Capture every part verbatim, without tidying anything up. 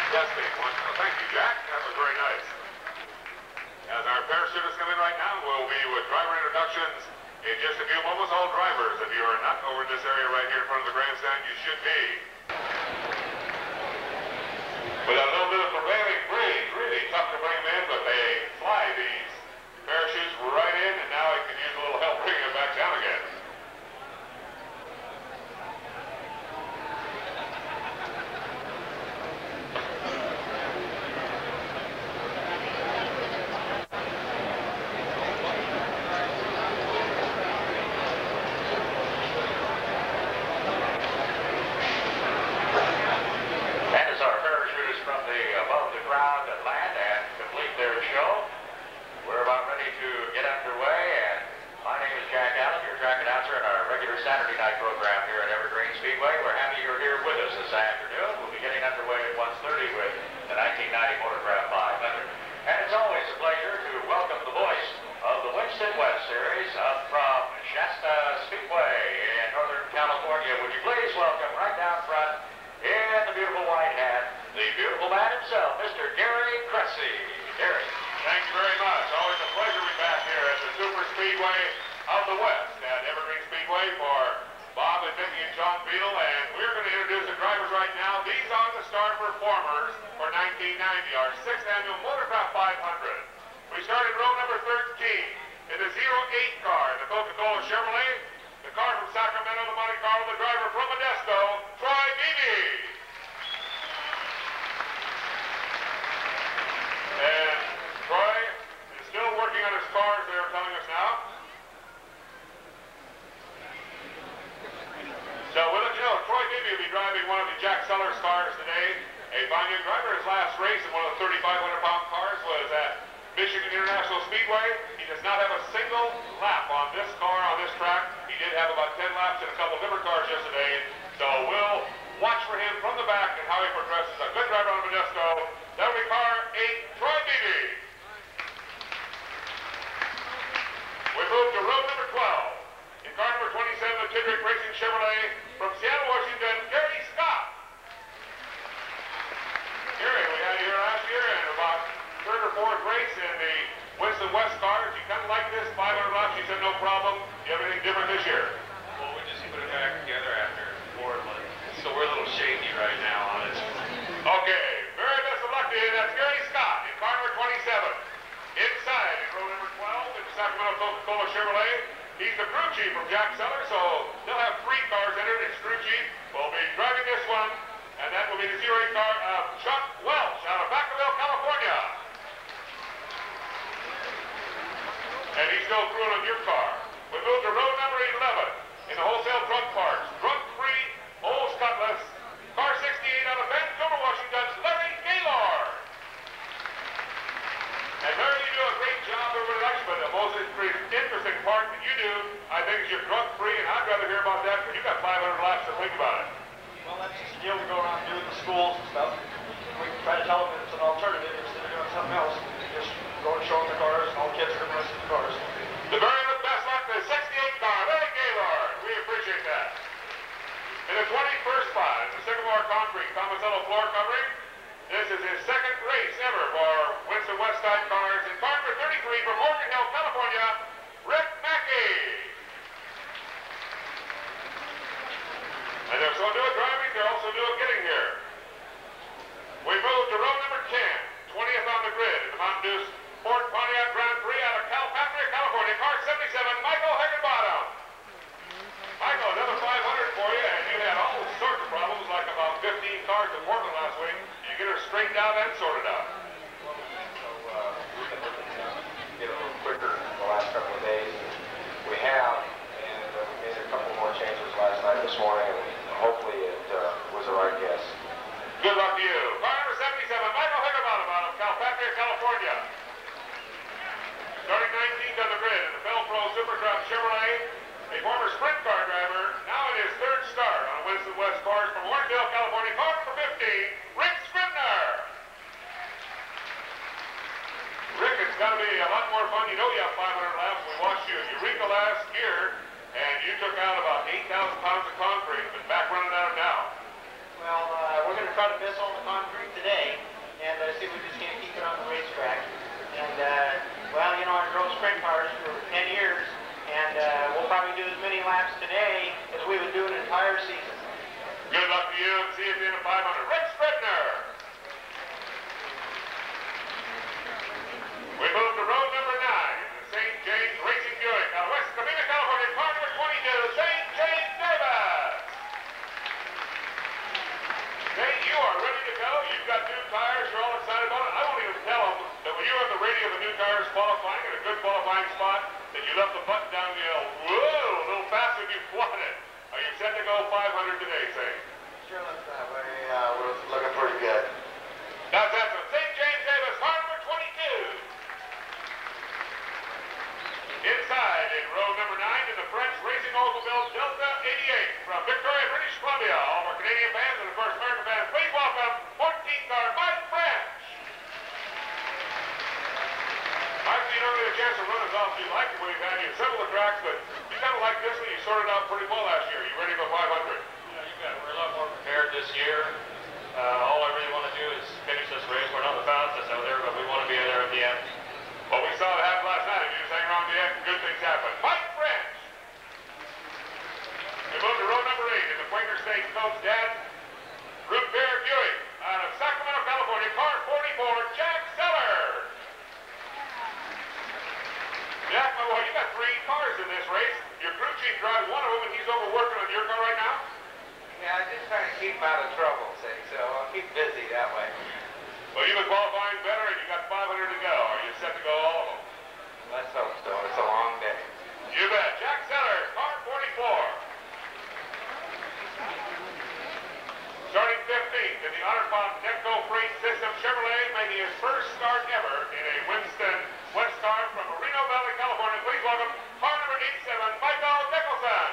Testing. One. Oh, thank you, Jack. That was very nice. As our parachutists come in right now, we'll be with driver introductions in just a few moments. All drivers, if you are not over in this area right here in front of the grandstand, you should be. With a little bit of prevailing breeze, really tough to bring them in, but they fly these parachutes right in, and now I can use a little help bringing them back down again. Saturday night program here at Evergreen Speedway. We're happy you're here with us this afternoon. We'll be getting underway at one thirty with the nineteen ninety Motorcraft five hundred. And it's always a pleasure to welcome the voice of the Winston West Series up from Shasta Speedway in Northern California. Would you please welcome right down front in the beautiful white hat, the beautiful man himself, Mister Gary Cressy. Gary. Thank you very much. Always a pleasure to be back here at the Super Speedway of the West at Evergreen Speedway for Bob and Mickey and John Beadle, and we're going to introduce the drivers right now. These are the star performers for nineteen ninety, our sixth annual Motorcraft five hundred. We started row number thirteen in the zero eight car, the Coca-Cola Chevrolet, the car from Sacramento, the Monte Carlo, the driver from Modesto, Troy Beebe. And Troy is still working on his cars, they are telling us now. So we'll let you know, Troy Beebe will be driving one of the Jack Sellers cars today. A fine young driver. His last race in one of the thirty-five hundred pound cars was at Michigan International Speedway. He does not have a single lap on this car, on this track. He did have about ten laps in a couple of different cars yesterday. So we'll watch for him from the back and how he progresses. A good driver on Modesto. That'll be car eight, Troy Beebe. We move to row number twelve. In car number twenty-seven, the Tidrick Racing Chevrolet from Seattle, Washington, Gary Scott. Gary, we had you here last year in about third or fourth race in the Winston West cars. You kind of like this, five hundred laps. You said no problem. Do you have anything different this year? Well, we just put it back together after four months, so we're a little shaky right now on it. Okay, very best of luck to you. That's Gary Scott in car number twenty-seven. Inside in row number twelve in the Sacramento Coca-Cola Chevrolet. He's the crew chief from Jack Seller, so they'll have three cars entered. His crew chief will be driving this one, and that will be the zero eight car of Chuck Welch out of Vacaville, California. And he's still crewing on your car. We move to row number eleven in the wholesale drug parts. Drug-free, Old Cutlass, car sixty-eight out of Vancouver, Washington, Larry Gaylord. And Larry, you do a great job, everybody likes, but the most interesting part that you do, I think, is you're drug-free, and I'd rather hear about that because you've got five hundred laps to think about it. Well, that's just a deal we go around doing the schools and stuff. We try to tell them it's an alternative instead of doing something else. Just go and show them the cars, and all the kids are going to listen to the cars. The very best luck to the sixty-eight car, Larry Gaylord. We appreciate that. In the twenty-first spot, in the Sycamore Concrete Tomasello floor covering, this is his second race ever for Winston West Side cars. In car number thirty-three from Morgan Hill, California, Rick Mackey. And they're so good driving, they're also doing getting here. We move to row number ten, twentieth on the grid in the Mountain Dew Ford Pontiac Grand Prix out of Calpatria, California, car seventy-seven, Michael Higginbottom. Michael, another five hundred for you, and you had all sorts of problems, like about fifteen cars in Portland last week. You get her straightened out and sorted out. So uh, we've been looking to get a little quicker the last couple of days. We have, and uh, we made a couple more changes last night, this morning, and hopefully it uh, was the right guess. Good luck to you. Car number seventy-seven, Michael Higginbottom out of Calpatria, California. Starting nineteenth on the grid in the Felpro Supercross Chevrolet, a former sprint car driver, now in his third start on Winston West cars from Warrenville, California. Car number fifteen, Rick Scribner. Rick, it's got to be a lot more fun. You know you have five hundred laps. We watched you at Eureka last year, and you took out about eight thousand pounds of concrete, but back running out now. Well, uh, we're going to try to miss on the concrete today. got new tires. You're all excited about it. I won't even tell them that when you were on the radio of the new tires qualifying at a good qualifying spot, that you left the button down and yelled, whoa, a little faster than you wanted. Are you set to go five hundred today, say? Sure looks that way. Uh, we're looking pretty good. That's excellent. Saint James Davis, car number twenty-two. Inside in row number nine in the French Racing Oldsmobile Delta eighty-eight from Victoria, British Columbia. All of our Canadian fans and of course American fans, please welcome fourteen car Mike French. Mike, you don't get a chance to run as often as you like when you've had you assemble the tracks, but you kind of like this one. You sorted out pretty well last year. You ready to go five hundred? Yeah, you bet. We're a lot more prepared this year. Uh, all I really want to do is finish this race. We're not the fastest out there, but we want to be there at the end. Well, we saw it happen last night. If you just hang around the end, good things happen. Mike French. We move to row number eight in the Quaker State Coach Dad. Root Beer Buick out of Sacramento, California. Car forty-four, Jack Seller. Jack, my boy, you got three cars in this race. Your crew chief drives one of them, and he's over working on your car right now? Yeah, I'm just trying to keep him out of trouble, see, so I'll keep busy that way. Well, you've been qualifying better, and you got five hundred to go. Are you set to go all of them? Let's hope so. It's a long day. You bet. Jack Seller, car forty-four. Starting fifteenth in the Honor Pond Necco Freight System Chevrolet, making his first start ever in a Winston West car from Moreno Valley, California. Please welcome car number eighty-seven, Michael Nicholson.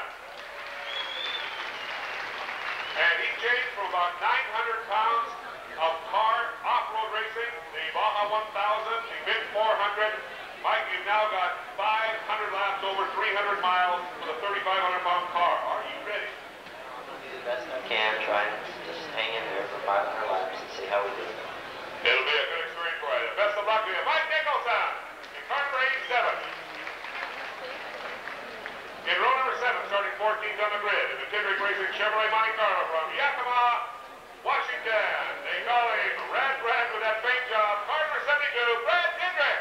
And he changed from about nine hundred pounds of car off-road racing, the Baja one thousand, the Mid four hundred. Mike, you've now got five hundred laps over three hundred miles with a thirty-five hundred pound car. Are you ready? I'll do the best I can, try and just hang in there for five hundred laps and see how we do. It'll be a good experience for you. Best of luck to you. Mike Nicholson in car number eighty-seven. In row number seven, starting fourteenth on the grid, in the Tidrick Racing Chevrolet Monte Carlo from Yakima, Washington. They call him Rad Brad with that paint job. Car number seventy-two, Brad Tidrick.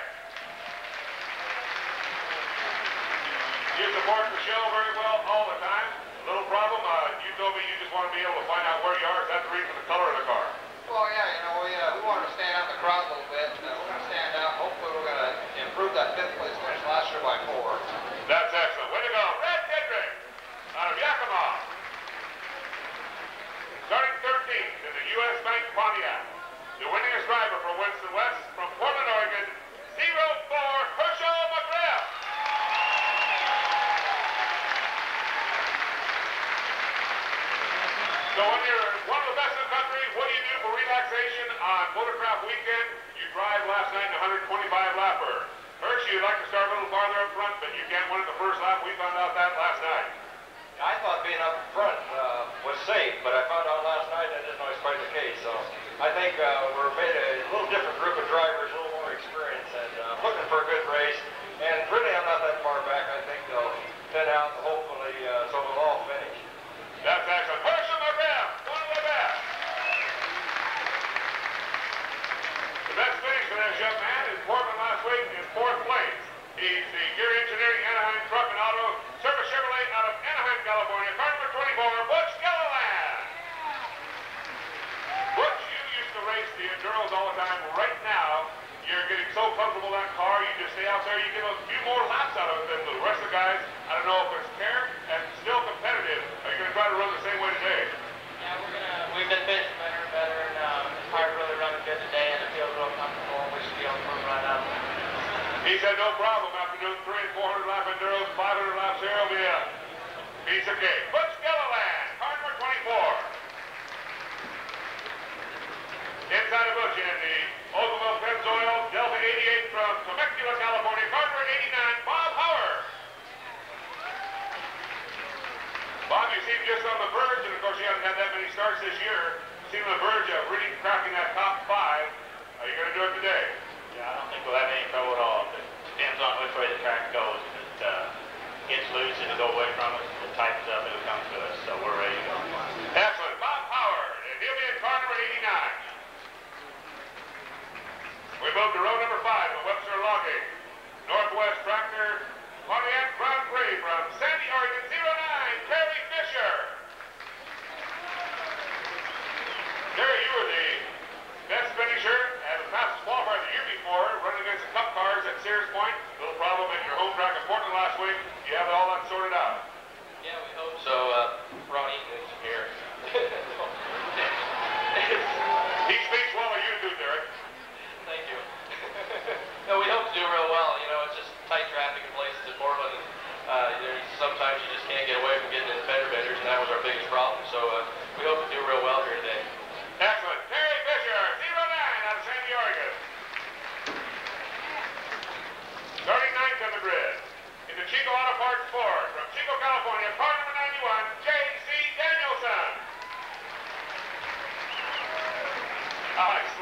You support the show very well all the time. A little problem, uh, you told me you just want to be able to find out where you are. Is that the reason for the color of the car? Well, yeah, you know, we, uh, we want to stand out in the crowd a little bit. Uh, we're going to stand out. Hopefully we're going to improve that fifth place finish last year by four. That's excellent. Way to go. Brad Tidrick out of Yakima. Starting thirteenth in the U S Bank Pontiac. The winningest driver from Winston West from Portland, Oregon, zero four Herschel McGriff. So when you're one of the best in the country, what do you do for relaxation on Motorcraft weekend? You drive last night in a one twenty-five lapper. Hershey, you'd like to start a little farther up front, but you can't win at the first lap. We found out that last night. I thought being up front uh, was safe, but I found out last night I didn't know it's quite the case. So I think uh, we're made a little different group of drivers, a little more experience, and uh, looking for a good race. And really, I'm not that far back. I think they'll thin out, and hopefully, uh, so we'll all finish. That's excellent. Herschel McGriff, one of the best. The best finish for that young man is Portland last week in fourth place. He's the Gear Engineering Anaheim Truck and Auto Service Chevrolet out of Anaheim, California. Car number twenty-four, Butch Gilliland. Butch, you used to race the Enduros all the time. Right now, you're getting so comfortable in that car, you just stay out there, you get a few more laps out of it than the rest of the guys. I don't know if it's fair and still competitive. Are you going to try to run the same way today? Yeah, we're gonna, we've been finishing better and better, and um, the car's really running good today, and it feels real comfortable, and we should be able to move right out. He said no problem after doing three and four hundred lap Enduros, five hundred laps here, will be a piece of cake. Butch Gilliland, car number twenty-four. Inside of Butch in the Oldsmobile Pennzoil Delta eighty-eight from Temecula, California. Car number eighty-nine, Bob Howard. Bob, you seem just on the verge, and of course you haven't had that many starts this year. You seem on the verge of really cracking that top five. Are you going to do it today? Yeah, I don't think we'll have any trouble at all. It depends on which way the track goes. If it uh, gets loose and it go away from us, if it tightens up, it'll come to us. So we're ready to go. Excellent. Bob Howard, and he'll be in car number eighty-nine. We move to row number five at Webster Logging. Northwest Tractor Pontiac Grand Prix from Sandy, Oregon, zero nine, Terry Fisher. Terry, you were the best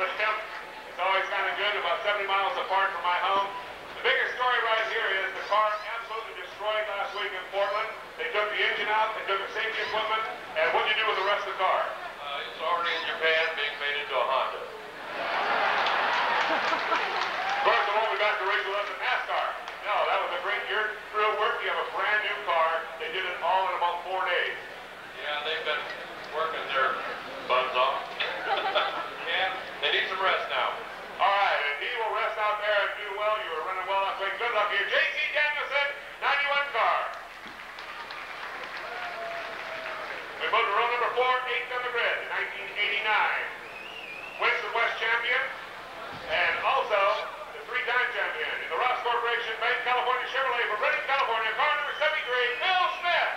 with him. It's always kind of good, about seventy miles apart from my home. The biggest story right here is the car absolutely destroyed last week in Portland. They took the engine out, they took the safety equipment, and what did you do with the rest of the car? Uh, it's already in Japan being made into a Honda. Of course, it won't be back to racing with us in NASCAR. No, that was a great year. Through work, you have a brand new car. They did it all in about four days. Yeah, they've been working their buns off. Yeah, they need some rest now. All right, and he will rest out there and do well. You were running well last week. Good luck to you. J C Danielson, ninety-one car. We move to row number four, eighth on the grid, nineteen eighty-nine. Winston West champion, and also the three-time champion in the Ross Corporation Bank California Chevrolet from Redding, California, car number seventy-three, Bill Smith.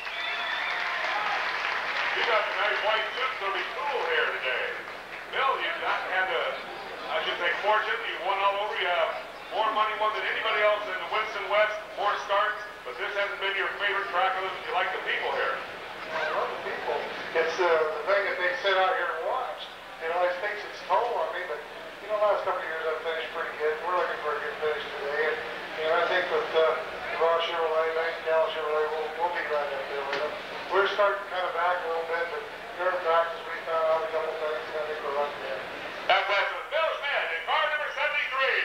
You got the nice white suit, so it'll be cool here today. Bill, you've not had the, I should say, fortune. You've won all over. You have more money won than anybody else in the Winston West, more starts, but this hasn't been your favorite track of them. You like the people here. I love the people. It's uh, the thing that they sit out here and watch. It always takes its toll on me, but you know, last couple of years I've finished pretty good. We're looking for a good finish today, and you know, I think with uh, the Ross Chevrolet, Bank Cal Chevrolet, we'll, we'll be right up there with them. We're starting kind of back a little bit, but during practice we found out a couple things, and I think we're right there. That's excellent. Bill Smith in car number seventy-three.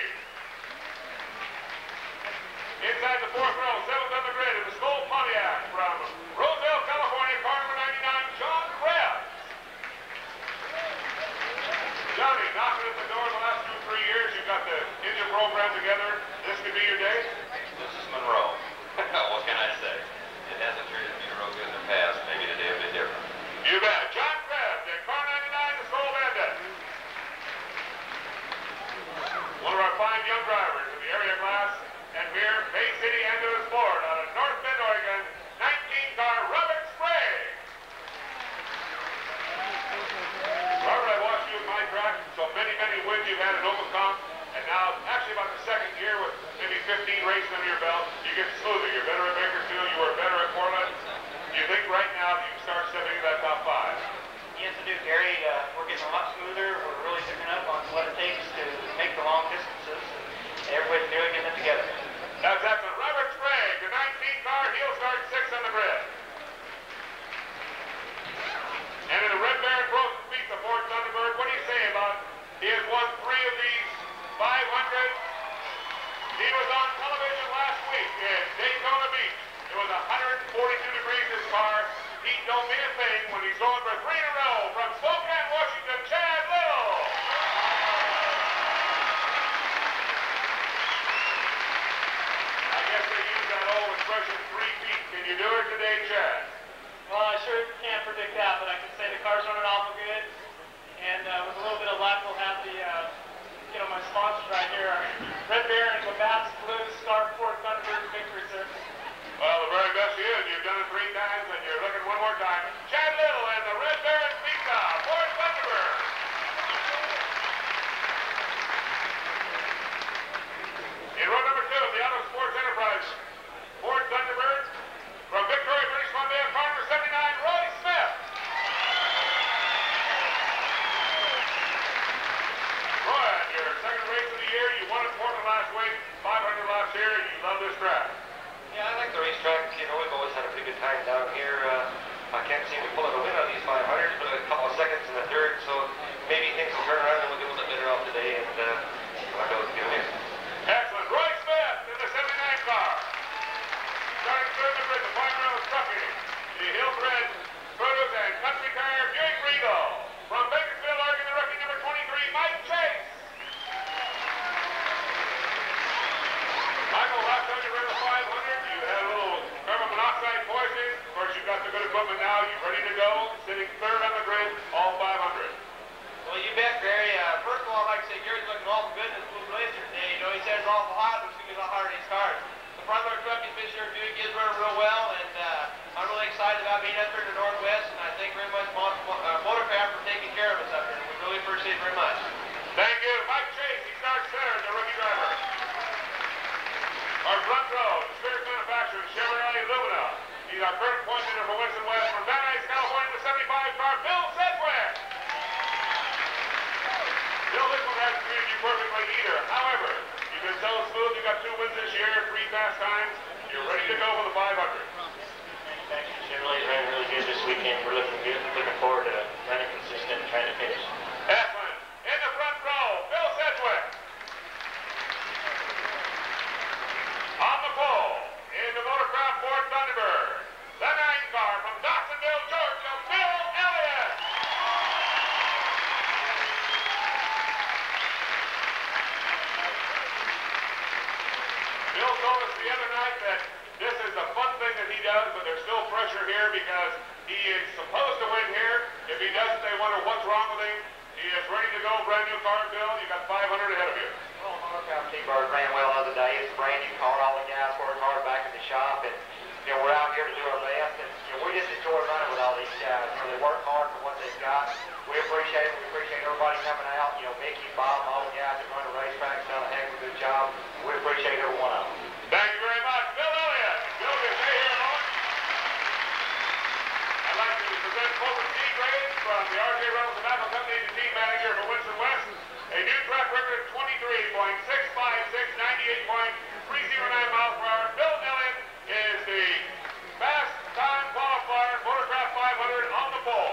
Inside the fourth row, seventh on the grid in the Skoll Pontiac from Roseville, California, car number ninety-nine, John Krebs. Johnny, knocking at the door the last two, three years. You've got the engine program together. This could be your day. This is Monroe. What can I say? It hasn't treated me real good in the past. Maybe today will be different. You bet. John Krebs in car ninety-nine, the Skoll Bandit. One of our fine young drivers in the area class. And here, Bay City Ambulance Ford out of North Bend, Oregon, nineteen car Robert Sprague. Robert, I watched you at my track, so many, many wins you've had in Open Comp, and now, actually about the second year with maybe fifteen races under your belt, you get smoother. You're better at Bakersfield, you were better at Portland. Do you think right now you can start stepping into that top five? Yes, I do, Gary. Uh, we're getting a lot smoother. We're really picking up on what it takes to make the long distances, and everybody's really getting it together. That's excellent. Robert Sprague, the nineteen car, he'll start sixth on the grid. And in the Red Baron Frozen Speed, the Ford Thunderbird, what do you say about, he has won three of these five hundred. He was on television last week in Daytona Beach. It was one hundred forty-two degrees his car. Heat don't mean a thing when he's going for three in a row from Spokane, Washington, Chad Little. I guess they use that old expression, three feet. Can you do it today, Chad? Well, I sure can't predict that, but I can say the car's running awful good. And uh, with a little bit of luck, we'll have the, uh, you know, my sponsors right here are Red Baron, Labatt's Blues, Star Ford Thunderbird victory, sir. Well, the very best you is. You've done it three times, and you're looking one more time. Chad Little and the Red Baron Pizza, Ford Thunderbird. In row number two of the Auto Sports Enterprise, Ford Thunderbird, from Victoria, British Columbia, car number seventy-nine, Roy Smith. Roy, your second race of the year, you won at Portland last week, five hundred last year, and you love this track. Yeah, I like the racetrack. You know, we've always had a pretty good time down here. Uh, I can't seem to pull out a win on these five hundreds, but a couple of seconds in the third, so maybe things will turn around and we'll get a little bit better off today, and uh, I'll go get a win. Excellent. Roy Smith in the seventy-nine car. Starting third in the grid, the five round trucking. The Hillbred Produce and Country Tire Buick Regal. From Bakersfield, Oregon, the rookie number twenty-three, Mike Chase. Michael, last time you ran the five hundred, you had a little carbon monoxide poisoning. Of course, you've got the good equipment now. You're ready to go. Sitting third on the grid, all five hundred. Well, you bet, Barry. Uh, first of all, I'd like to say Gary's looking awful good in this blue blazer today. You know, he says it's awful hot, but it's how hard these cars. The front loader truck he's been sure doing is running real well, and uh, I'm really excited about being up here in the Northwest, and I thank very much Mo uh, Motorcraft for taking care of us up here. We really appreciate it very much. Thank you. Mike Chase, he starts third, the rookie driver. Our front row, the Spirit manufacturer, Chevrolet Lumina. He's our current point leader for Winston West from Van Nuys, California, the seventy-five car, Bill Sedgwick. Bill, this one hasn't treated you perfectly either. However, you've been so smooth. You got two wins this year, three fast times. You're ready to go for the five hundred. Thank you. Chevrolet ran really good this weekend. We're looking good. Looking forward to running consistent and trying to finish. Excellent. In the front row, Bill Sedgwick. On the pole, in the Motorcraft Ford Thunderbird, the nine car from Dawsonville, Georgia, Bill Elliott. Bill told us the other night that this is a fun thing that he does, but there's still pressure here because he is supposed to win here. If he doesn't, they wonder what's wrong with him. He is ready to go. Brand new car, Bill. You got five hundred ahead of you. Well, Motorcraft T-Bird ran well the other day. It's a brand new car. All the guys worked hard back in the shop, and you know we're out here to do our best. And you know, we just enjoy running with all these guys. You know, they work hard for what they've got. We appreciate it. We appreciate everybody coming out. You know, Mickey, Bob, all the guys that run the racetracks done a heck of a good job. We appreciate every one of them. Thank you very much, Bill Elliott. Bill, can stay here a moment. I'd like to present Cobra Speed Grades from the R J Reynolds Tobacco Company to team manager for Winston West. A new track record of twenty-three point six five six, ninety-eight point three oh nine miles per hour. Bill Elliott is the fast time qualifier, Motorcraft five hundred on the pole.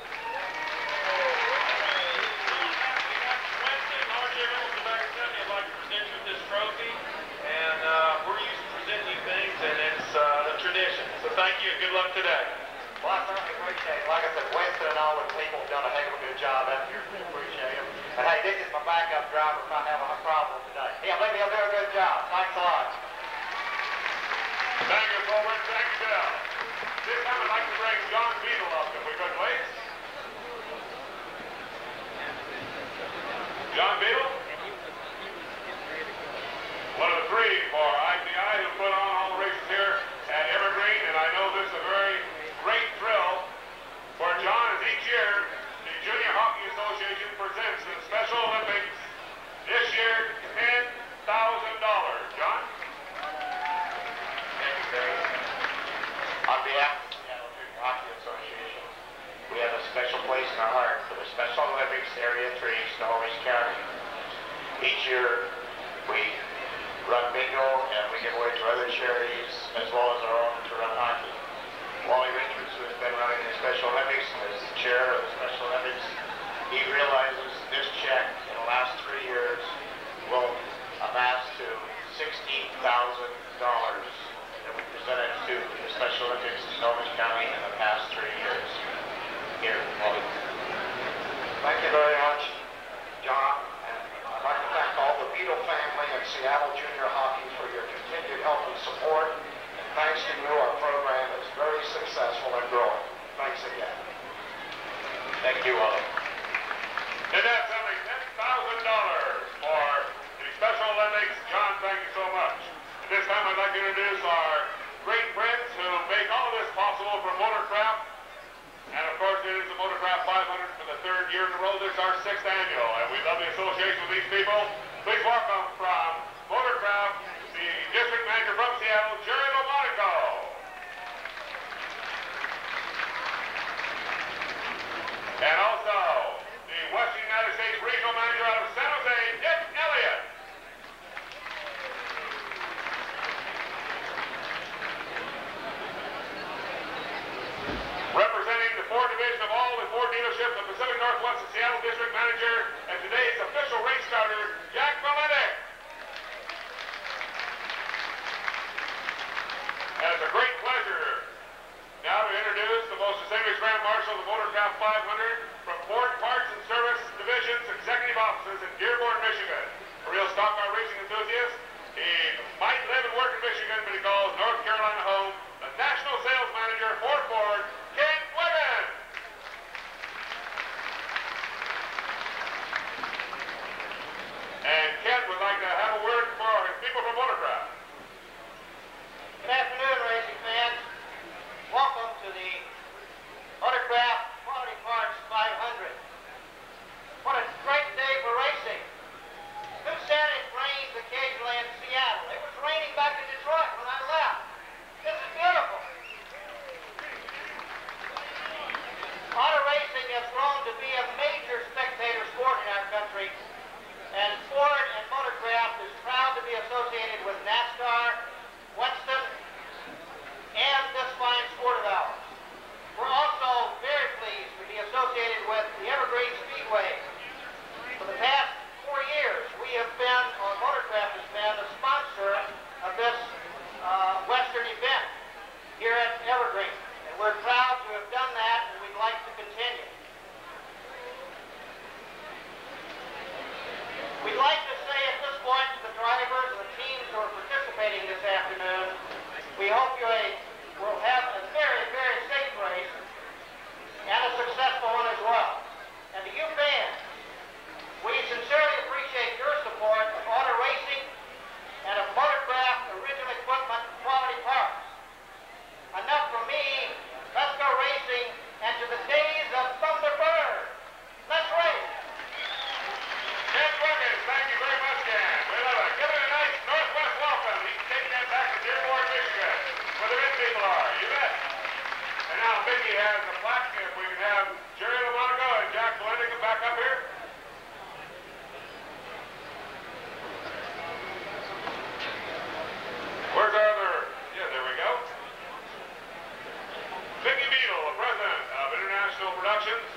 Winston, R J Reynolds Tobacco Company, I'd like to present you with this trophy. And uh, we're used to presenting you things, and it's uh, a tradition. So thank you, and good luck today. Well, I certainly appreciate it. Like I said, Winston and all the people have done a heck of a good job out here. We appreciate them. And hey, this is my backup driver if I have a problem today. Yeah, maybe he'll do a good job. Thanks a lot. Thank you, Colbert. Thank you, Bill. This time I'd like to bring John Beadle up, if we could, please. John Beadle? One of the three for I P I who put on all the races here at Evergreen, and I know this is a very great thrill for John as each year the Junior Hockey Association presents the Special Olympics. This year, ten thousand dollars. John? Thank you, Barry. On behalf of the Seattle Junior Hockey Association, we have a special place in our heart for the Special Olympics Area three, Snohomish County. Each year, we run bingo and we give away to other charities as well as our own to run hockey. Wally Richards, who has been running the Special Olympics and is the chair of the Special Olympics, he realizes this check in the last three years will amass to sixteen thousand dollars that we presented to the Special Olympics in Snohomish County in the past three years. Here, Wally. Thank you very much, John. And I'd like to thank all the Beadle family and Seattle Junior Hockey for your continued help and support. And thanks to you, our program is very successful and growing. Thanks again. Thank you, Wally. And that's only ten thousand dollars for the Special Olympics. John, thank you so much. At this time, I'd like to introduce our great friends who make all of this possible for Motorcraft. And of course, it is the Motorcraft five hundred for the third year in a row. This is our sixth annual, and we love the association with these people. Please welcome from Motorcraft, the district manager from Seattle, Jerry Lomonaco. And also, the Western United States regional manager out of San Jose, Dick Elliott. Representing the Ford division of all the Ford dealerships, the Pacific Northwest and Seattle district manager, and today's official race starter, Jack Valente. And it's a great pleasure now to introduce the most distinguished Grand Marshal of the Motorcraft five hundred from Ford Parts and Service Division's executive offices in Dearborn, Michigan. A real stock car racing enthusiast. He might live and work in Michigan, but he calls North Carolina home. The national sales manager for Ford, Ken Wiggins. And Ken would like to have a word for his people from Motorcraft. Good afternoon, racing fans. Welcome to the Motorcraft Quality Parts five hundred. What a great day for racing. Who said it rains occasionally in Seattle? It was raining back in Detroit when I left. This is beautiful. Auto racing has grown to be a major spectator sport in our country, like to say at this point to the drivers and the teams who are participating this afternoon, we hope you will have a very, very safe race and a successful one as well. And to you fans, we sincerely appreciate your support of auto racing and of Motorcraft original equipment quality parts. Enough from me. Let's go racing and to the days of Thunderbird. Let's race. Ken Perkins, thank you very much, Ken. We love it. Give it a nice Northwest welcome. You can take that back to Dearborn, Michigan, where the big people are. You bet. And now Mickey has a plaque. If we can have Jerry LaMonica and Jack Valenti come back up here. Where's our other? Yeah, there we go. Mickey Beadle, the president of International Productions.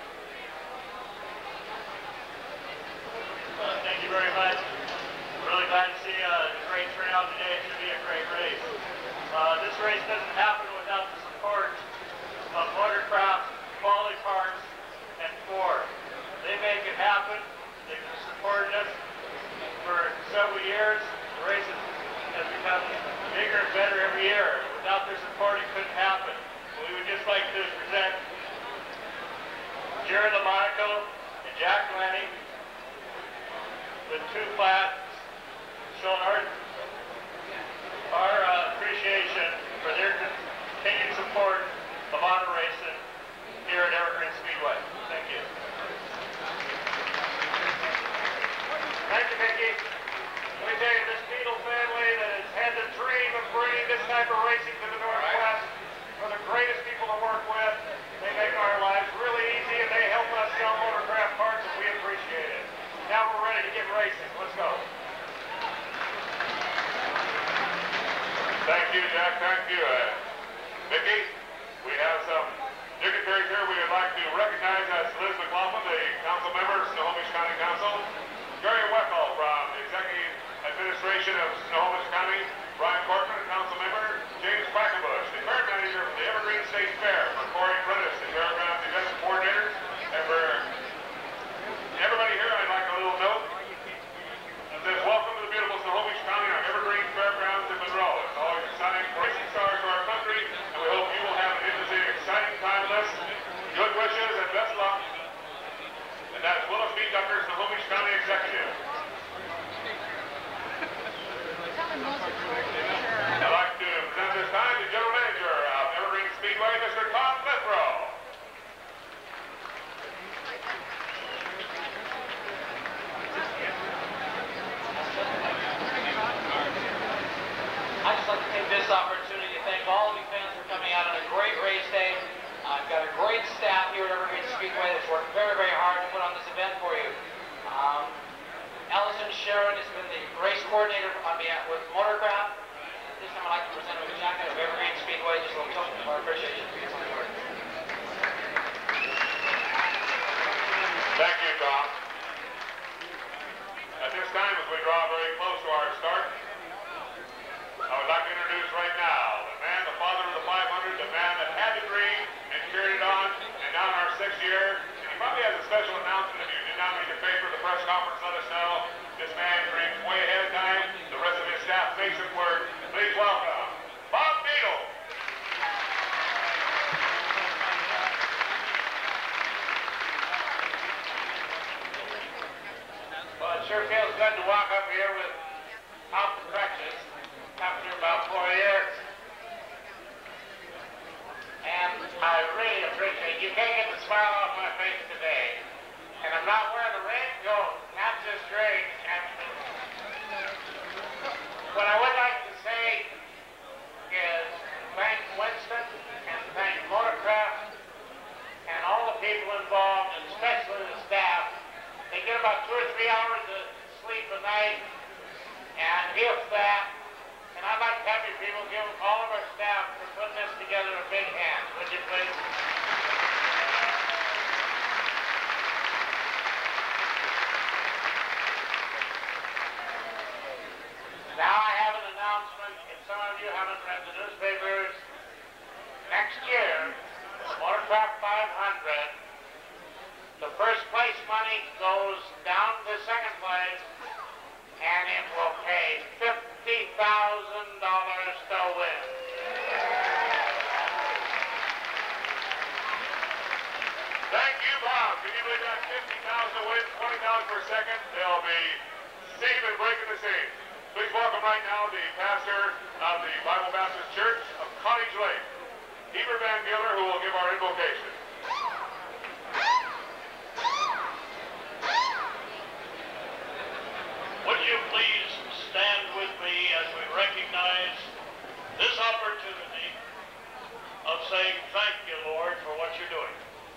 Uh, thank you very much. Really glad to see uh, a great turnout today. It should be a great race. Uh, this race doesn't happen without the support of Motorcraft, Quality Parts, and Ford. They make it happen. They've supported us for several years. The race has become bigger and better every year. Without their support, it couldn't happen. We would just like to present Jerry LaMonaco and Jack Valenti with two plaques showing our, our uh, appreciation for their continued support of auto racing here at Evergreen Speedway. Thank you. Thank you, Mickey. Let me tell you, this Beadle family that has had the dream of bringing this type of racing to the Northwest are the greatest people to work with. They make our lives really easy, and they help us sell Motorcraft parts, and we appreciate it. Now we're ready to get racing. Let's go. Thank you, Jack. Thank you. Uh, Mickey, we have some dignitaries here we would like to recognize. That's Liz McLaughlin, the council member, Snohomish County Council. Gary Weckel from the Executive Administration of Snohomish County. Brian Corcoran, council member. James Quackenbush, the fair manager from the Evergreen State Fair. For Corey Prentice, the fairgrounds event coordinator. And for everybody here, I'd like a little note. It says, welcome to the beautiful Snohomish County on Evergreen Fairgrounds in Monroe. It's always exciting racing stars to our country, and we hope you will have an interesting, exciting time with us. Good wishes and best luck. And that's Willis B. Tucker, Snohomish County Executive. I'd like to present this time the General Manager of Evergreen Speedway, Mister Tom Lithrow. I'd just like to take this opportunity to thank all of you fans for coming out on a great race day. I've got a great staff here at Evergreen Speedway that's worked very, very hard to put on this event for you. Um, Allison Sharon has been the race coordinator on behalf with Motorcraft. This time I'd like to present with a jacket of Evergreen Speedway, just a little token of our appreciation for your support. Thank you, Tom. At this time, as we draw very close to our start, I would like to introduce right now the man, the father of the five hundred, the man that had the dream and carried it on, and now in our sixth year, and he probably has a special announcement. If you did not read the paper, the press conference, let us know. This man dreams way ahead of time. The rest of his staff makes it work. Please welcome Bob Beadle. Well, it sure feels good to walk up here with out the crutches after about four years. And I really appreciate you can't get the smile off my face today. And I'm not wearing a red coat, not just great. And what I would like to say is thank Winston and thank Motorcraft and all the people involved, and especially the staff. They get about two or three hours of sleep a night, and if that, and I'd like to have you people give all of our staff for putting this together a big hand, would you please? Now I have an announcement. If some of you haven't read the newspapers, next year, the Motorcraft five hundred, the first place money goes down to second place, and it will pay fifty thousand dollars to win. Thank you, Bob. Can you believe that? fifty thousand wins, twenty thousand per second. They'll be Stephen breaking the scene. Please welcome right now the pastor of the Bible Baptist Church of Cottage Lake, Heber Van Giller, who will give our invocation. Would you please stand with me as we recognize this opportunity of saying thank you, Lord, for what you're doing.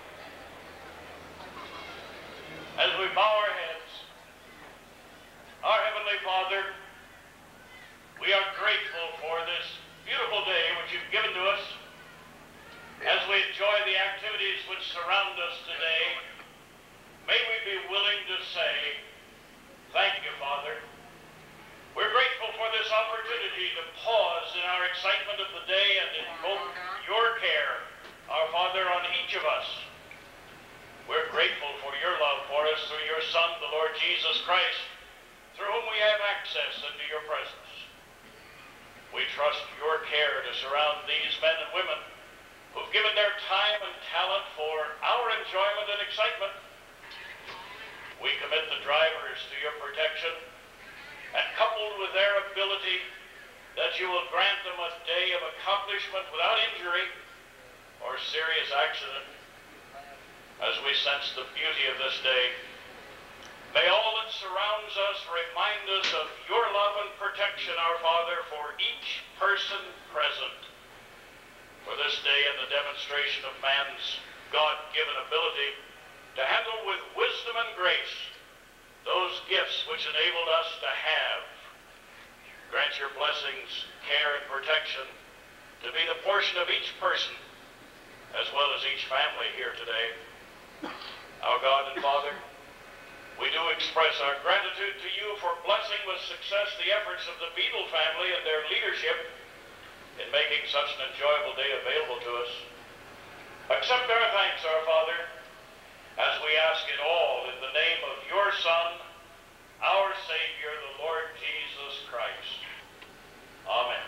As we bow our heads, our Heavenly Father, we are grateful for this beautiful day which you've given to us. As we enjoy the activities which surround us today, may we be willing to say, thank you, Father. We're grateful for this opportunity to pause in our excitement of the day and invoke your care, our Father, on each of us. We're grateful for your love for us through your Son, the Lord Jesus Christ, through whom we have access into your presence. We trust your care to surround these men and women who've given their time and talent for our enjoyment and excitement. We commit the drivers to your protection, and coupled with their ability, that you will grant them a day of accomplishment without injury or serious accident. As we sense the beauty of this day, may all that surrounds us remind us of your love and protection, our Father, for each person present. For this day and the demonstration of man's God-given ability to handle with wisdom and grace those gifts which enabled us to have. Grant your blessings, care, and protection to be the portion of each person as well as each family here today. Our God and Father, we do express our gratitude to you for blessing with success the efforts of the Beadle family and their leadership in making such an enjoyable day available to us. Accept our thanks, our Father, as we ask it all in the name of your Son, our Savior, the Lord Jesus Christ. Amen.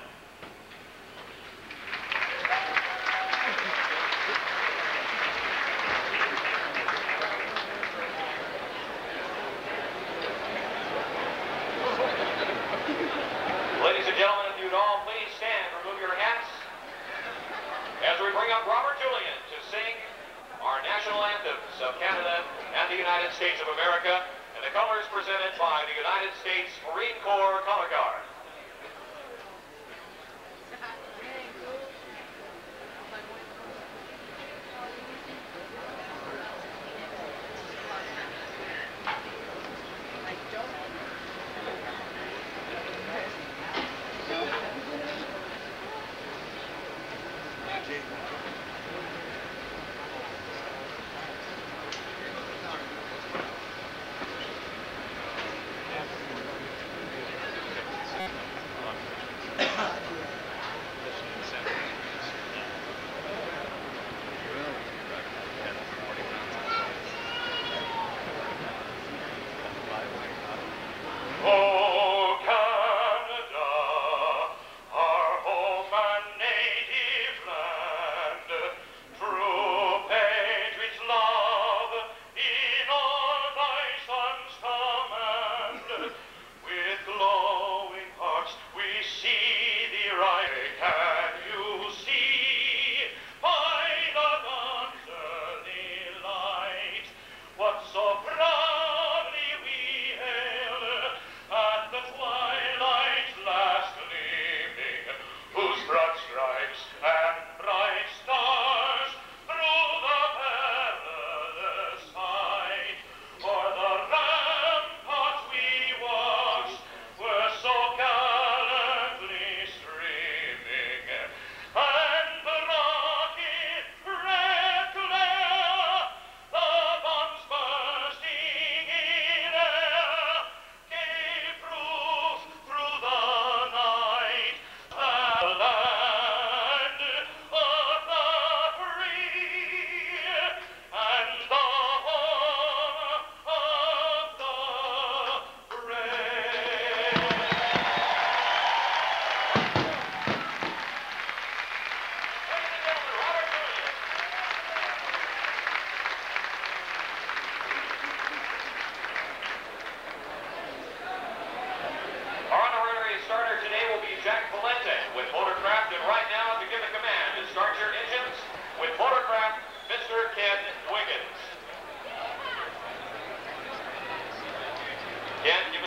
Ladies and gentlemen, if you'd all please stand, remove your hats, as we bring up Robert Julian to sing our national anthems of Canada and the United States of America, and the colors presented by the United States Marine Corps Color Guard.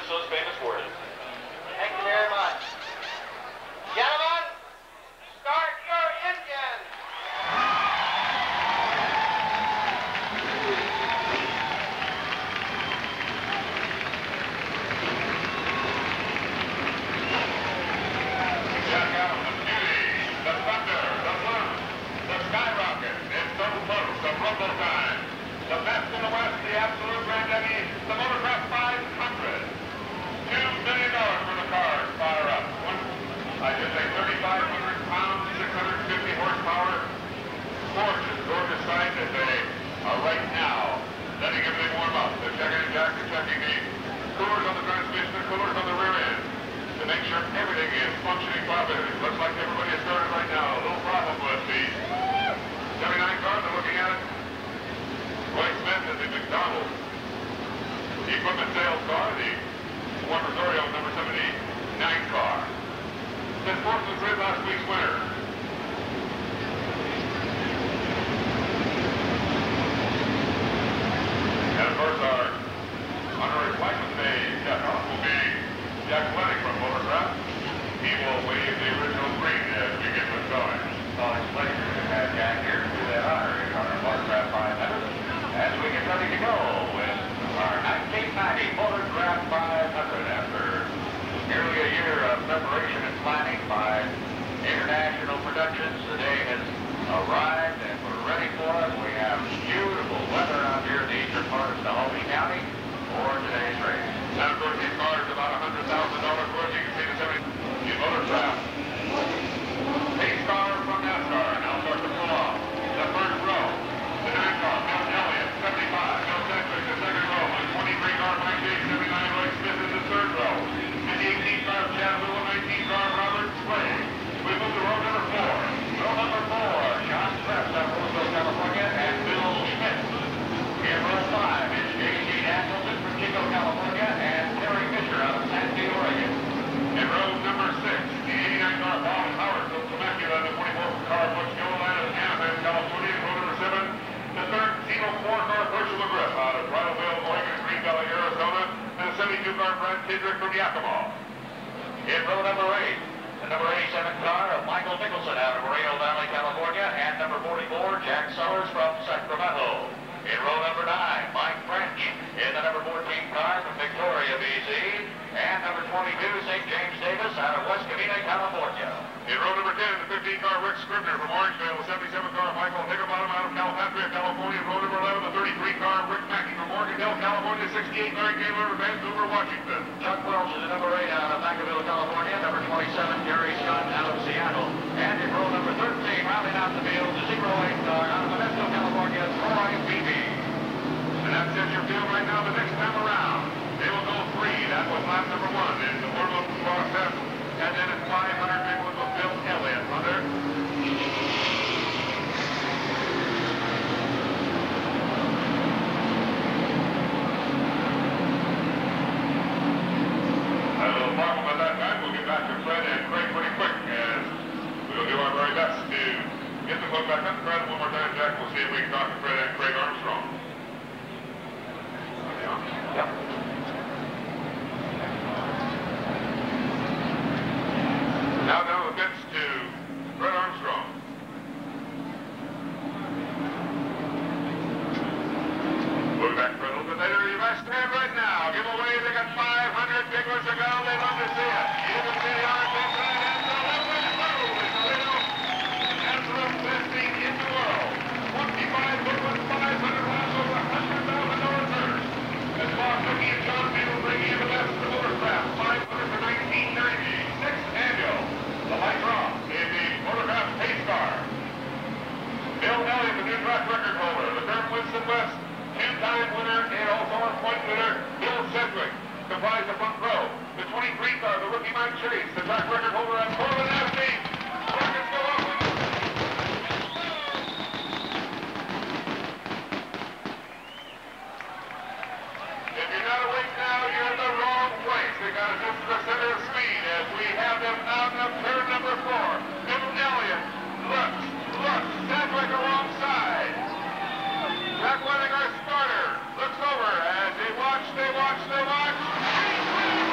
use those famous words. Thank you very much. Gentlemen, start your engine. Check out the beauty, the thunder, the blue, the skyrocket. It's so close, the rumble time. The best in the West, the absolute granddaddy, the Motorcraft five hundred. Two million dollars for the car. Fire up. One, I should say thirty-five hundred pounds, six hundred fifty horsepower. Gorgeous, gorgeous sight as they are right now letting everything warm up. They're checking in jack, they're checking the coolers on the transmission, the coolers on the rear end to make sure everything is functioning properly. Looks like everybody is started right now. A little problem with the seventy-nine car. They're looking at it. Roy Smith is the McDonald's. The equipment sales car, the Juan Rosario number seventy-nine car. This Force was grid last week's winner. And of course our honorary flagman today, Jack Off, will be Jack Lennox from Motorcraft. He will wave the original green as we get this going. Well, it's a pleasure to have Jack here to do that honor in our Motorcraft five hundred as we get ready to go with our nineteen ninety Motorcraft five hundred after nearly a year of preparation and planning by International Productions. The day has arrived and we're ready for it. We have beautiful weather out here in the eastern part of Snohomish County for today's race. And of course, these cars are about one hundred thousand dollars worth. You can see the seventy the Motorcraft. Pace car from NASCAR now starts to pull off. The first row. The nine car, Bill Elliott, seventy-five. Bill Sedgwick, the second row. The twenty-three car, Mike Jake, seventy-nine. Roy Smith is the third row. And the eighteen car, Chad Little, nineteen car, Robert Slade. We move to row number four. Row number four, John Press out of Roseville, California, and Bill Schmidt. In row five is J C Danielson from Chico, California, and Terry Fisher out of Sandy, Oregon. In row number six, the eighty-nine car, Bob Howard from Temecula. The twenty-four car, Butch Gilliland of Anaheim, California. In row number seven, the thirteen oh four car, Herschel McGriff out of Bridalveil, Oregon, and Green Valley, Arizona. And the seventy-two car, Brad Tidrick from Yakima. In row number eight, the number eighty-seven car of Michael Nicholson out of Moreno Valley, California, and number forty-four, Jack Sellers from Sacramento. In row number nine, Mike French in the number fourteen car from Victoria, B C, and number twenty-two, Saint James Davis out of West Covina, California. In row number ten, the fifteen car, Rick Scribner from Orangevale. The seventy-seven car, Michael Higginbottom out of Calpatria, California. In row number eleven, the thirty-three car, Rick Mackey from Morgantown, California. sixty-eight, Larry Gaylor of Vancouver, Washington. Chuck Welch is the number eight out of Vacaville, California. Number twenty-seven, Gary Scott out of Seattle. And in row number thirteen, rounding out the field, the zero eight car out of Modesto, California, Troy Beebe. And that's it, your field right now. The next time around, they will go three. That was lap number one in the World Process. And then at five hundred, big one with Bill Elliott. Under. A little problem at that time. We'll get back to Fred and Craig pretty quick as we'll do our very best to get the book back up. Fred, one more time, Jack. We'll see if we can talk to Fred and Craig Armstrong. Yep. Now down the pits to Fred Armstrong. We'll be back for a little bit later. You must stand right now. Give away. They got five hundred big ones to go. They'd love to see it. You can see the arms inside and the left way to go. It's a little absolute best thing in the world. twenty-five big ones, five hundred rounds over one hundred thousand dollars first. As Bob Cookie and John Beadle bringing in the best of the Motorcraft. five hundred for nineteen ninety. Sixth annual. The light draw in the Motorcraft pace car. Bill Elliott, the new track record holder. The Durham Winston West two-time winner and also a point winner. Bill Sedgwick comprised the front row. The twenty-three car, the rookie Mike Chase, the track record holder at Portland Avenue. Rockets go up. If you're not awake now, you're in the wrong place. They got to just the center of speed as we have them out of turn number four. Bill Elliott looks, looks, Sedgwick alongside. Jack Lennox, our starter, looks over as they watch, they watch, they watch.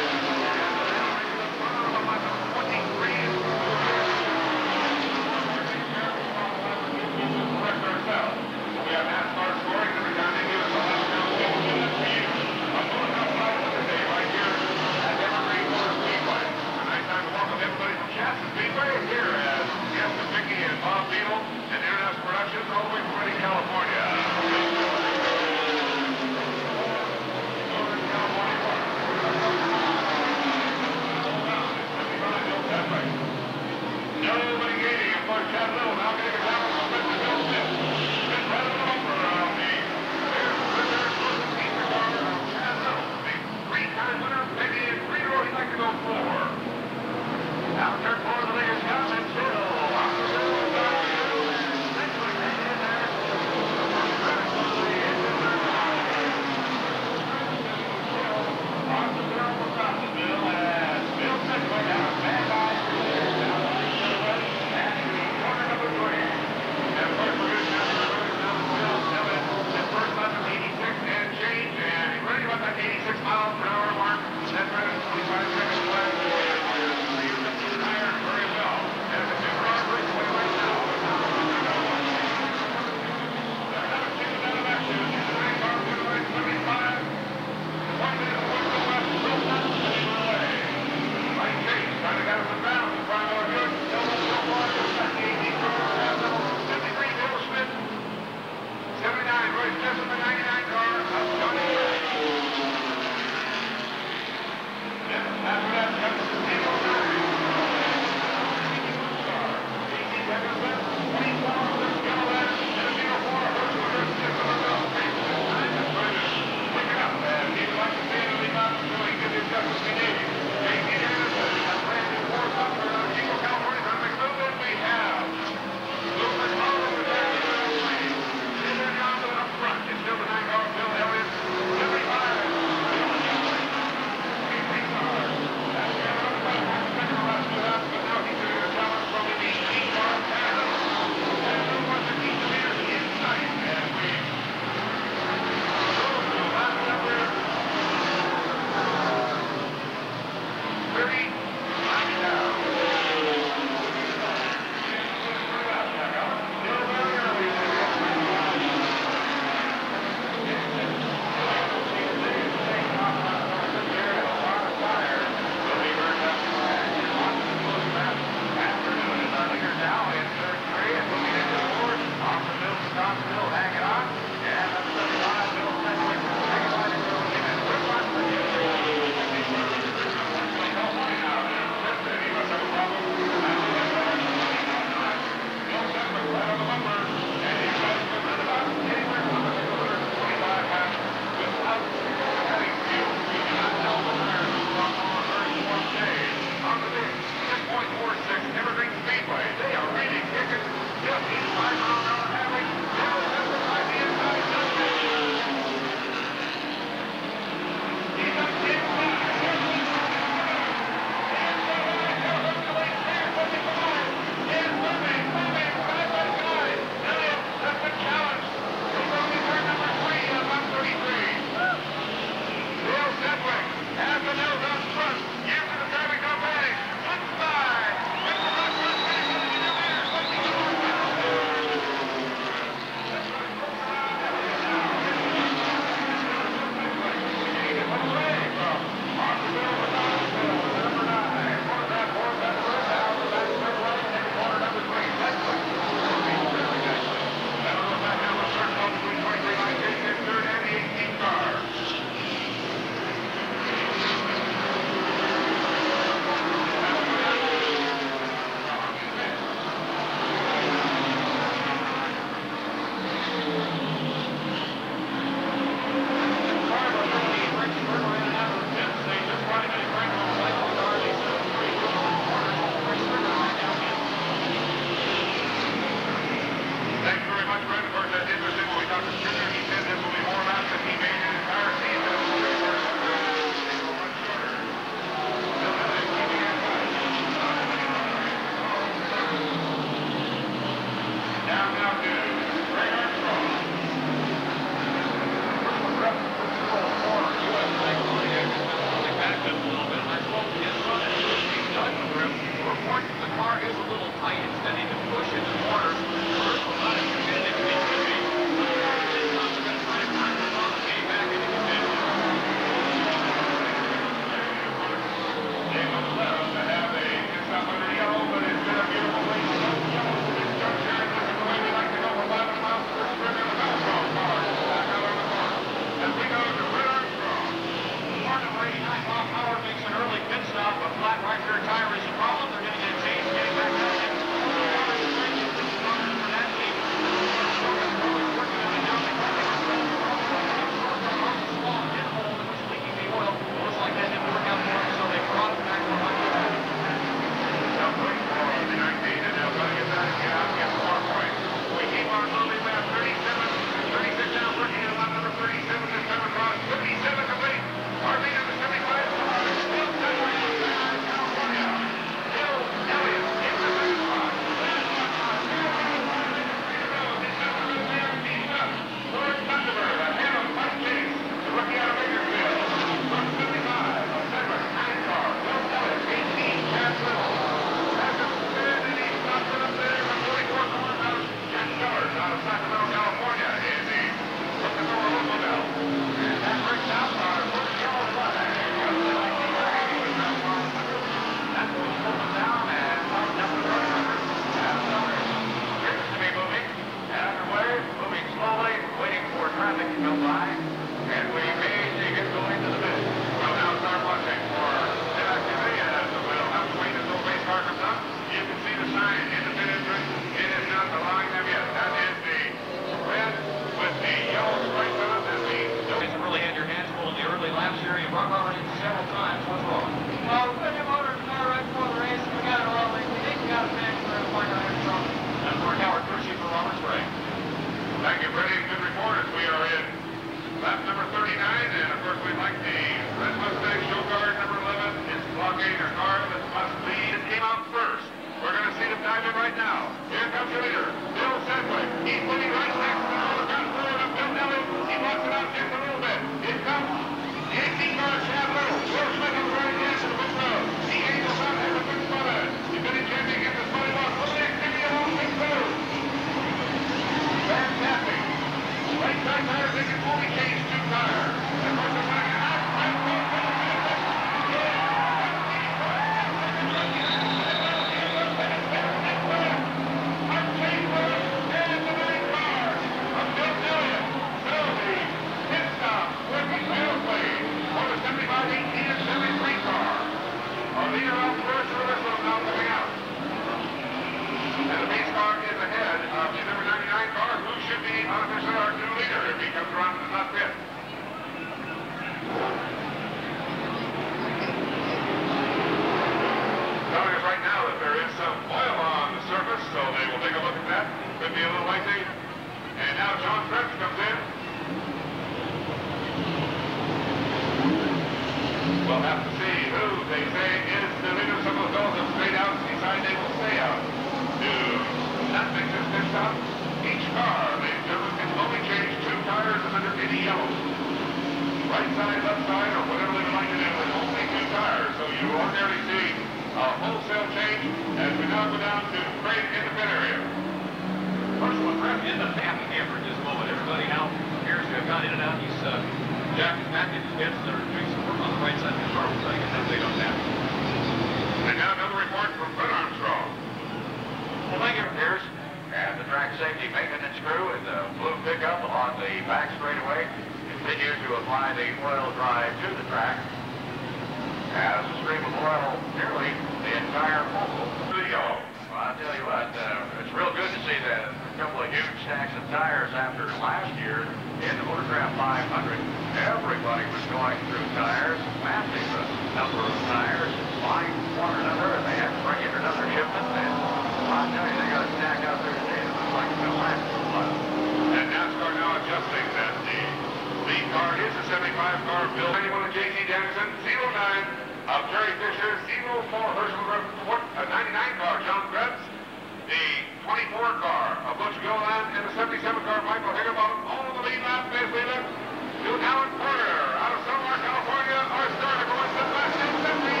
We'll have to see who they say is the leader. Some of those have stayed out and decide they will stay out. Do not make this this stop. Each car, ladies and gentlemen, can only change two tires under any yellow. Right side, left side, or whatever they would like to do, with only two tires. So you ordinarily see a wholesale change as we now go down to Craig in the pit area. First one, Brett, in the patent here for just a moment. Everybody now appears to have gone in and out. He's uh, jacking back in his head. They're doing some work on the right side of the car. We'll take an update on that. And now another report from Fred Armstrong. Well, thank you, Pierce. And the track safety maintenance crew in the blue pickup along the back straightaway continue to apply the oil drive to the track as a stream of oil nearly the entire oval. Video. Well, I'll tell you what, uh, it's real good to see that a couple of huge stacks of tires after last year in the Motorcraft five hundred. Everybody was going through tires, massive number of tires, flying one another, and they had to bring in another shipment. And I'll tell you, they got a stack out there today that looks like it's going to last for a while. And NASCAR now adjusting that the lead car is a seventy-five car built. ninety-one of J T Dennison, zero nine of Jerry Fisher, zero four Herschel, a ninety-nine car John Krebs, the twenty-four car of Butch Gilliland, and the seventy-seven car Michael Higginbottom. All of the lead lap as we look to Alan Porter out of Sonoma, California, our starter going to the last in seventeen.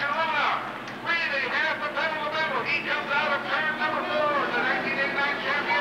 He comes out of turn number four, the nineteen eighty-nine champion.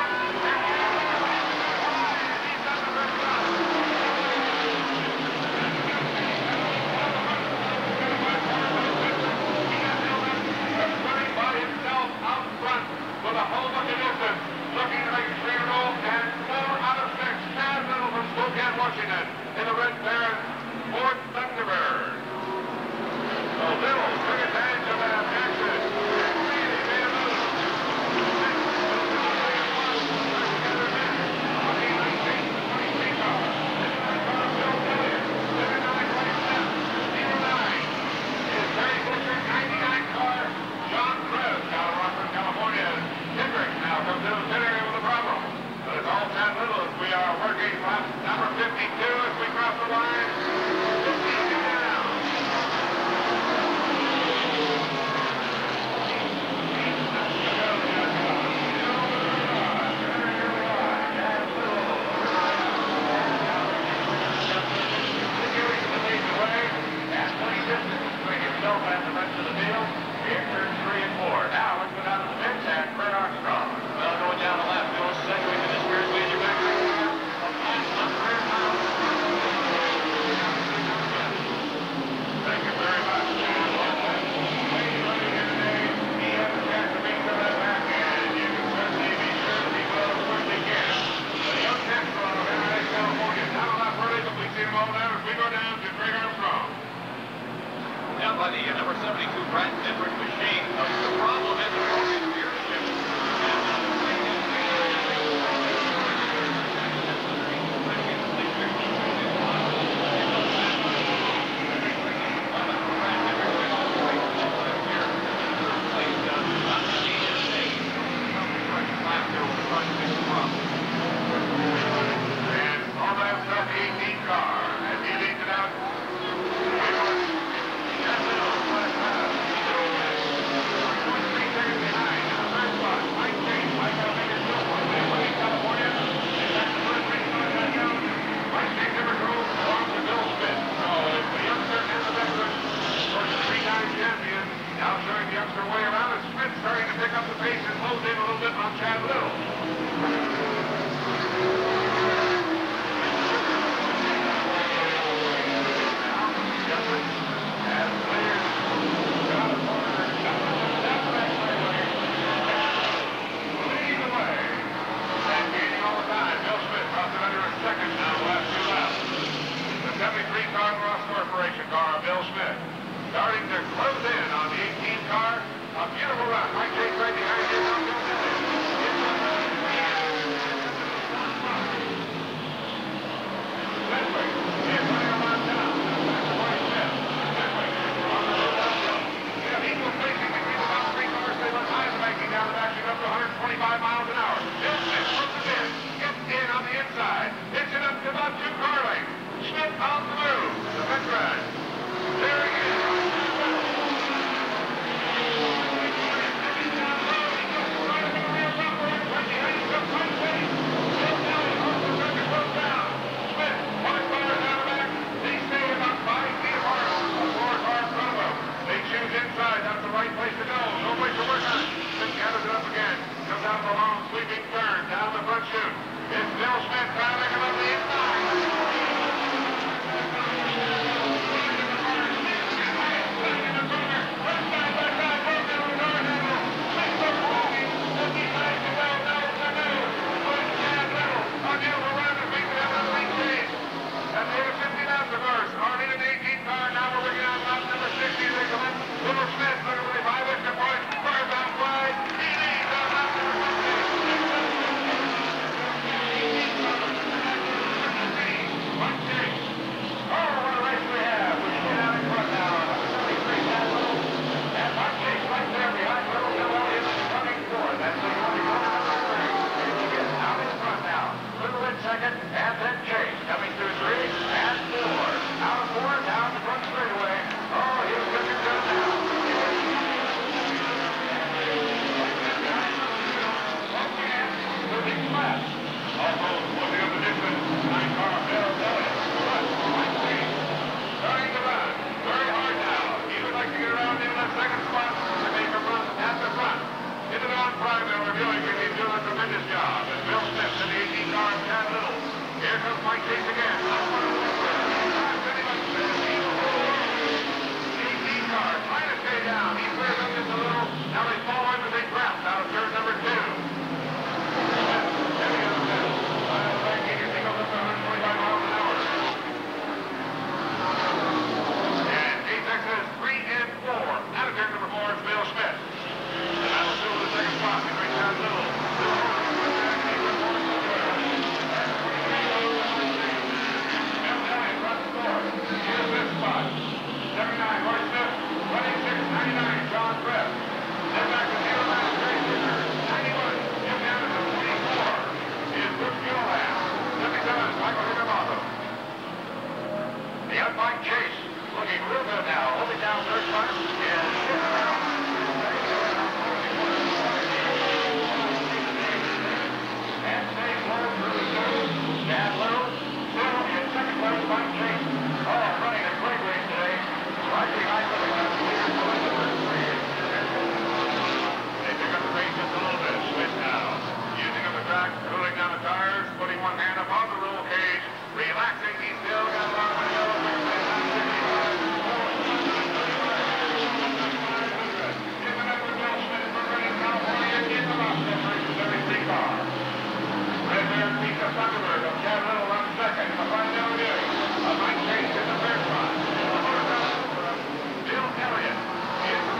one shoot. It's Bill Smith trying to make it up the inside.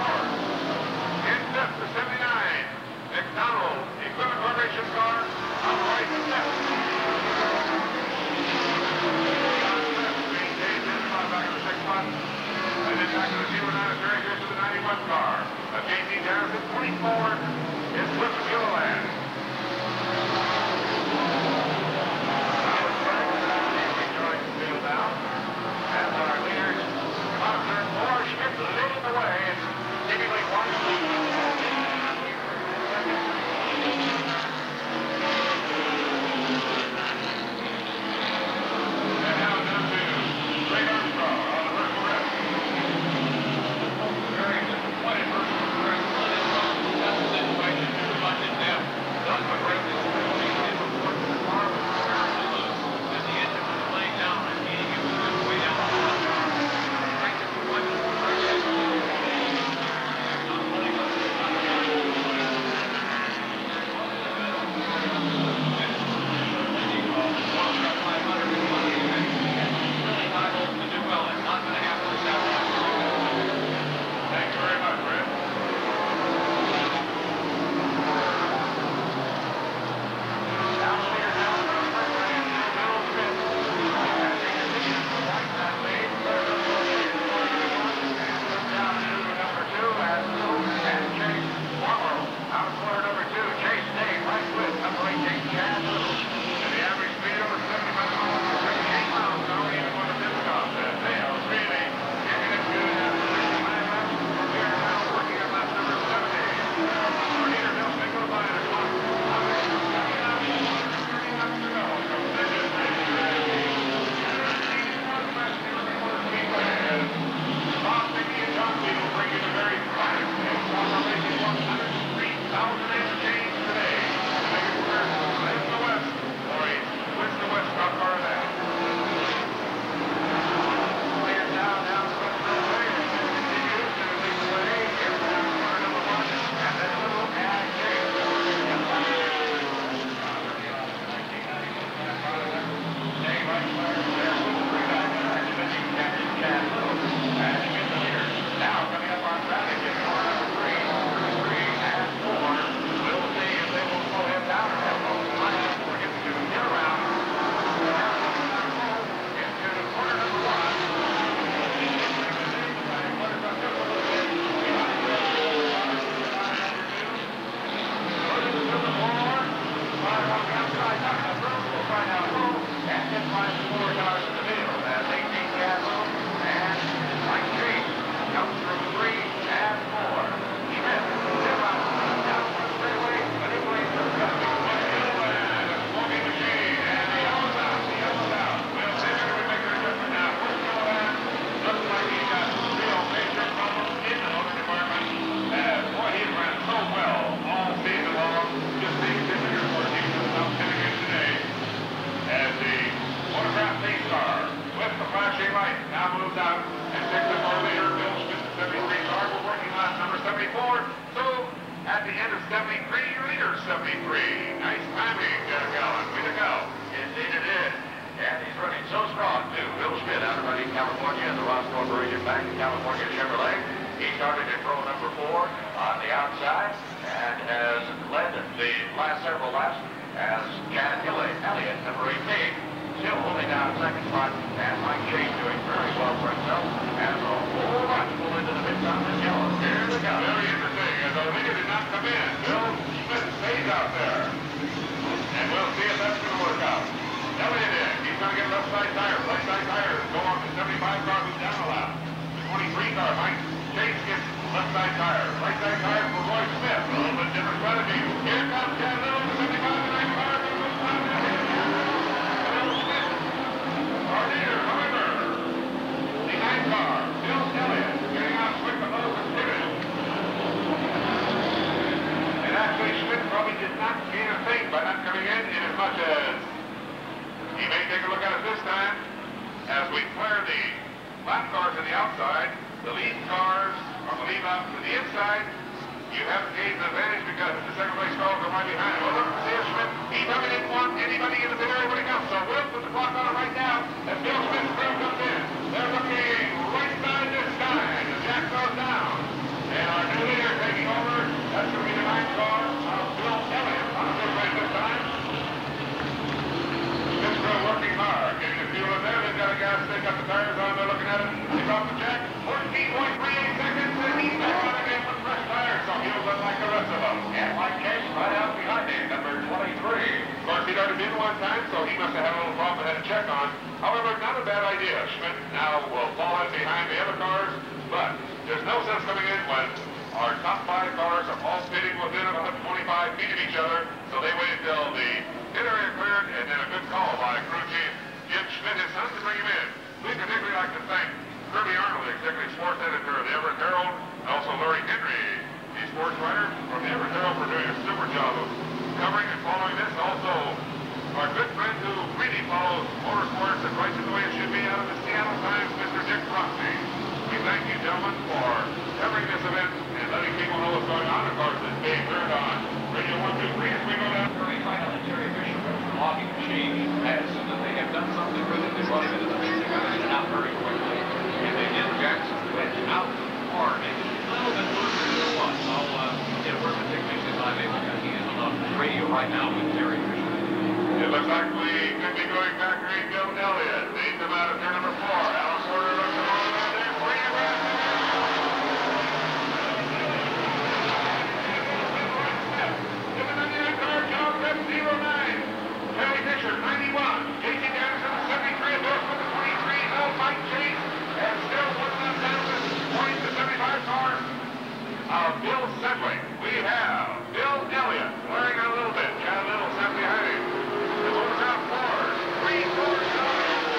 Equipment Corporation car. up the road, we'll find out who, and then find some more cars in the field. As eighteen Castle and Mike Chase comes from three and four. Schmidt, zero out, down the straightaway, but he plays the gun. Smoking machine, and the yellow's out, the yellow's out. Well, they're going to make their adjustment now. First go ahead. Looks like he got real major problems in the motor department. And boy, he ran so well all season long. Just these visitors for season without hitting it today. As the Motorcraft pace car with the flashing light now moves out and takes up our leader, Bill Schmidt, the seventy-three car. We're working on number seventy-four. So at the end of seventy-three, leader seventy-three. Nice timing, Derek Allen. Way to go. Indeed it is. And he's running so strong, too. Bill Schmidt out of running California in the Ross Corporation back in California Chevrolet. He started in row number four on the outside and has led the last several laps as Chad Elliott, Elliott, number eighteen, still holding down second spot, and Mike Chase doing very well for himself as a whole bunch pull into the mid on this yellow. Here we go. Very interesting, as our leader did not come in. Bill Schmidt stays out there. And we'll see if that's going to work out. Elliott in. He's going to get left side tire. Left side tire. Go on the seventy-five car who's down a lap. The twenty-three car, Mike Chase gets left side tire. Right side tire for Roy Smith. A little bit different strategy. Here comes Chad Little, the seventy-five and nine car. Bill Smith. Our leader, however. The nine car. Bill Elliott. Getting out quick to those and finish. And actually, Schmidt probably did not gain a thing by not coming in in as much as he may take a look at it this time. As we clear the lap cars to the outside, the lead cars on the lead lap to the inside, you haven't gained an advantage because the second place cars are right behind him. Well, look for Dave Schmidt. He probably didn't want anybody in the pit area when he comes. So we'll put the clock on it right now as Bill Schmidt's crew comes in. They're looking right side this time. The jack goes down. And our new leader taking over. That's going to be the ninth car of Bill Elliott on the fifth place this time. This crew working hard, getting the fuel in there. They've got a gas stick up the tires on. They're looking at it. He's off the jack. fourteen point three eight seconds. And he's back on again with fresh tires. So he'll look like the rest of them. And Mike Chase right out behind him, number twenty-three. Of course, he'd already been one time, so he must have had a little problem and had to check on. However, not a bad idea. Schmidt now will fall in behind the other cars, but there's no sense coming in when our top five cars are all sitting within about twenty-five feet of each other, so they wait until the pit area cleared, and then a good call by crew chief Jim Schmidt, his son, to bring him in. We'd particularly like to thank Kirby Arnold, the executive sports editor of the Everett Herald, and also Larry Henry, the sports writer from the Everett Herald, for doing a super job of covering and following this. Also, our good friend who really follows motorsports and writes it the way it should be out of the Seattle Times, Mister Dick Rossi. We thank you, gentlemen, for covering this event and letting people know what's going on. Of course, it's being heard on Radio one two three as we go down. Very final and Terry Fisher from the logging machine has said that they have done something with it. They brought it into the racing car in and out very quickly. And they did Jackson went out hard. Maybe a little bit closer than it was. I'll uh, get a word with Dick Mix if I'm able to. He is on the radio right now with Terry Fisher. It looks like we could be going back to Bill Elliott. They come out of turn number four. Alan Porter looks along out there. Three and one. zero nine. Terry Fisher, ninety-one. J T Anderson, seventy-three. Bill Smith, twenty-three. No, Mike Chase. And still one left down to point to seventy-five car. Uh, Bill Sedley. We have Bill Elliott wearing a little bit. Chad Little sat behind him. The motor's out four. Three, four, seven.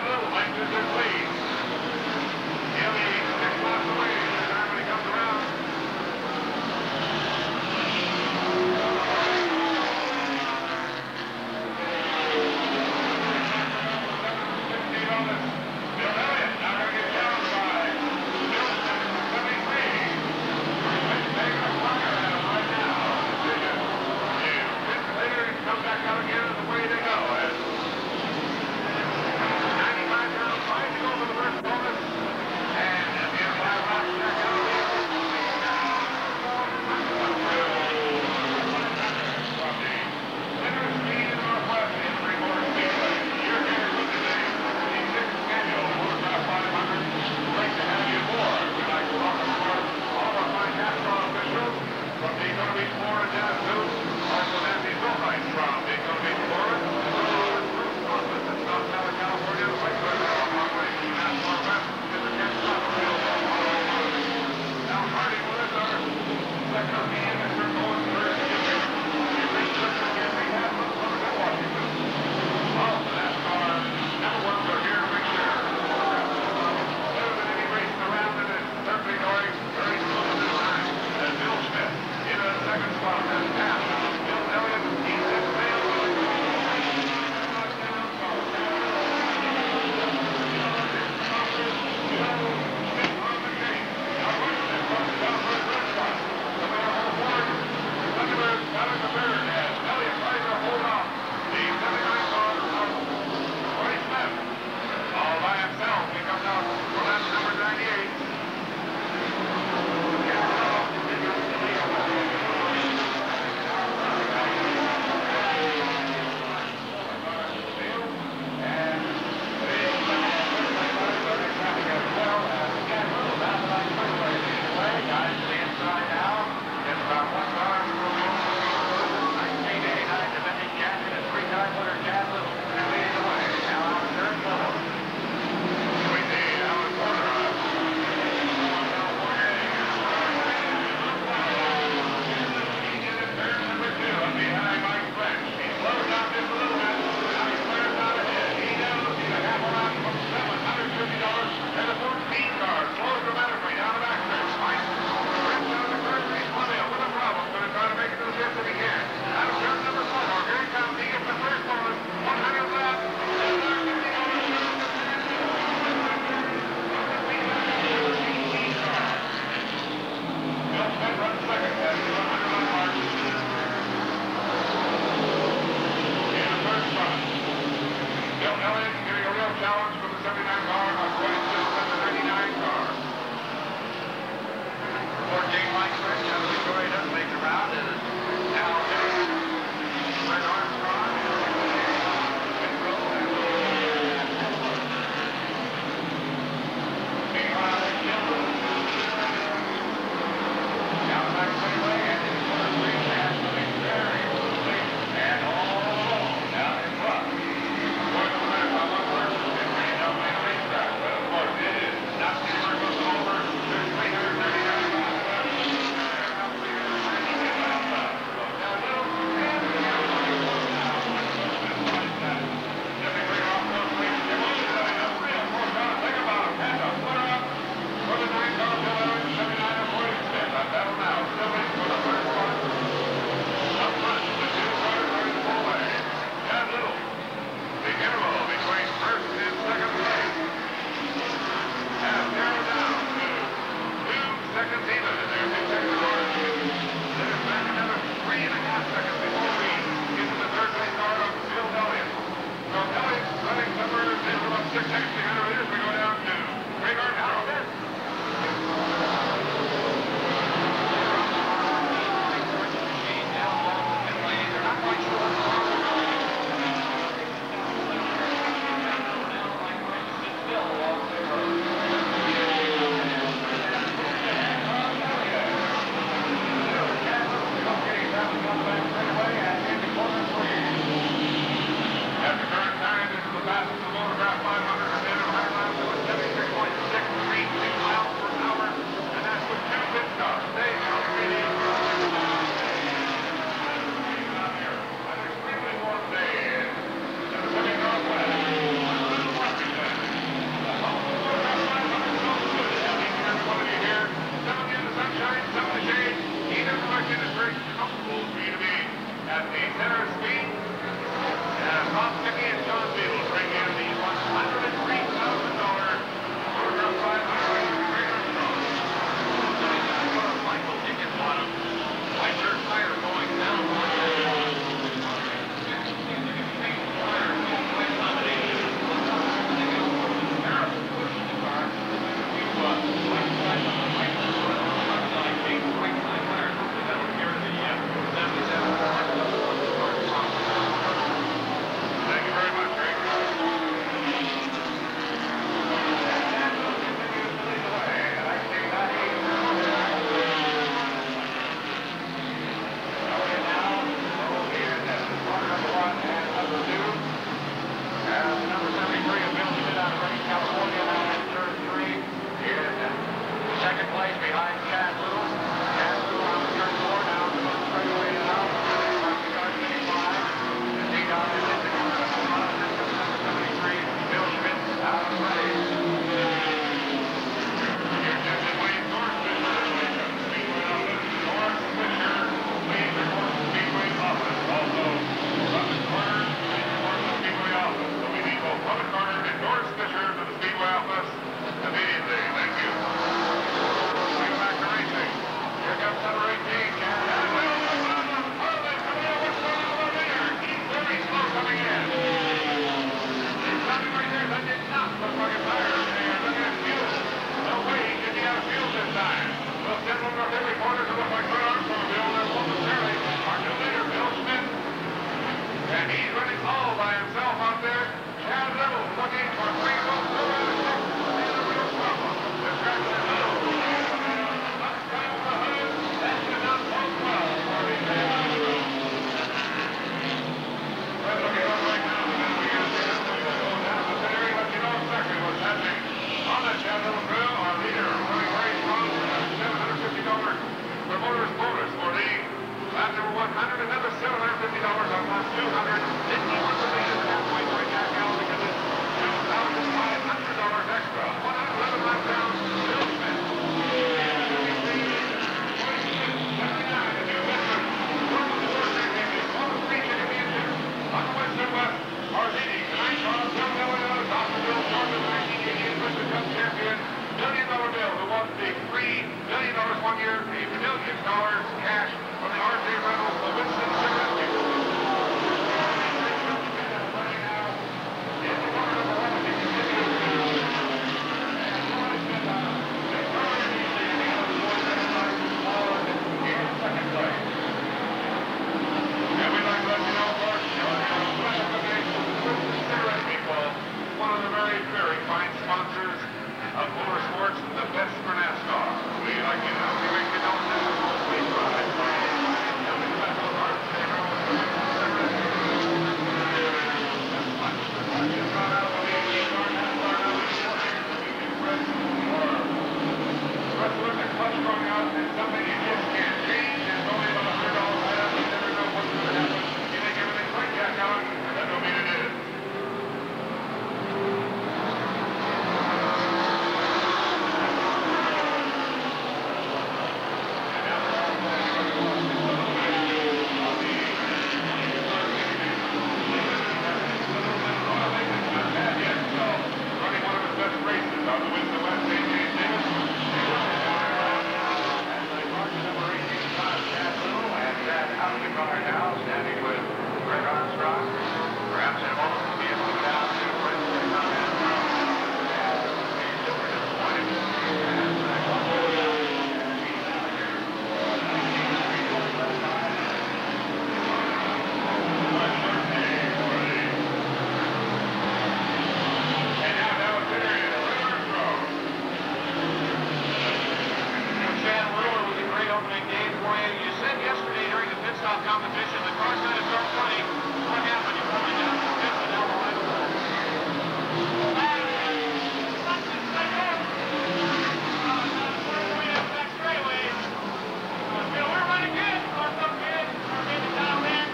little length is his lead. He'll be six laps away by the time when he comes around. And he's running all by himself out there. Chad Little looking for three votes, four out of six. And a real problem. They're scratching their nose. Let's try with the hood. That should not bode well for the We're looking up right now. We're going to get this thing going down the center. Let you know exactly what's happening. On that Chad Little grill, our leader, running very strong for seven hundred fifty dollars promoter's bonus for leading lap number one hundred. Another seven hundred fifty dollars on lap two hundred. Didn't he want to lead at the halfway point back out because it's two thousand five hundred dollars extra. one hundred eleven laps down, Bill Smith. And the seventy-nine, the new veteran, from the fourth championship, on the three championship, on the western west, are leading the nine car, Bill Miller, out of top of Bill Jordan, the nineteen eighty-eight Western Cup champion. Million dollar bill who won the three million dollars one year, a million dollars cash from the R J Reynolds, the Winston Cigarettes. Of motorsports, the best for NASCAR. We like you know, we make you know NASCAR speed ride. Coming back on our channel. Wrestling the clutch going out is something you just can't change. It's only about a hundred dollars right up. You never know what's going to happen. You think everything's right, Jack Allen? That don't mean it is. Competition, the car kind of started running. What happened? You probably down the pits and down the line. We were running good. The car felt good. The car made the dial in.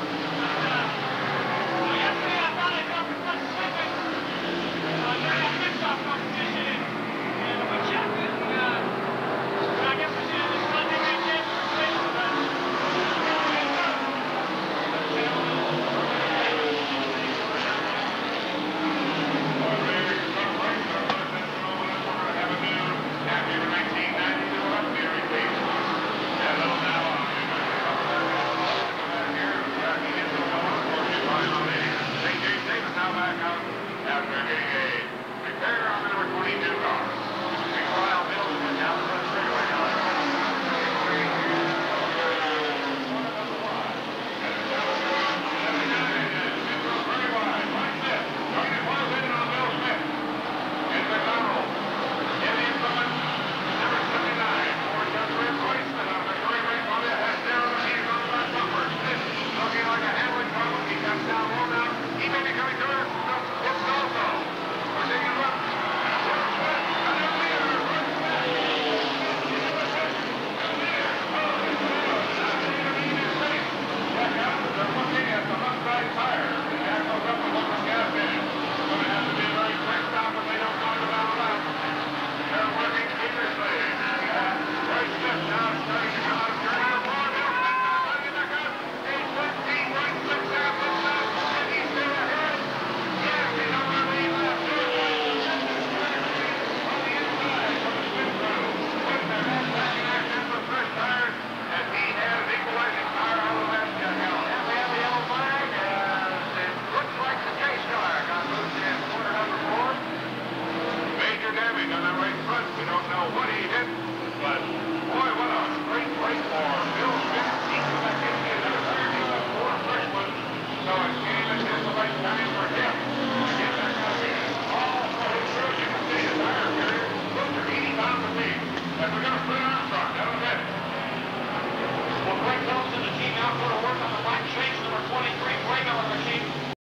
Yesterday I thought I felt the front slipping during that pit stop competition. And we checked it. And I guess we should have just not taken any chances for replacement, but damage on that right front. We don't know what he hit, but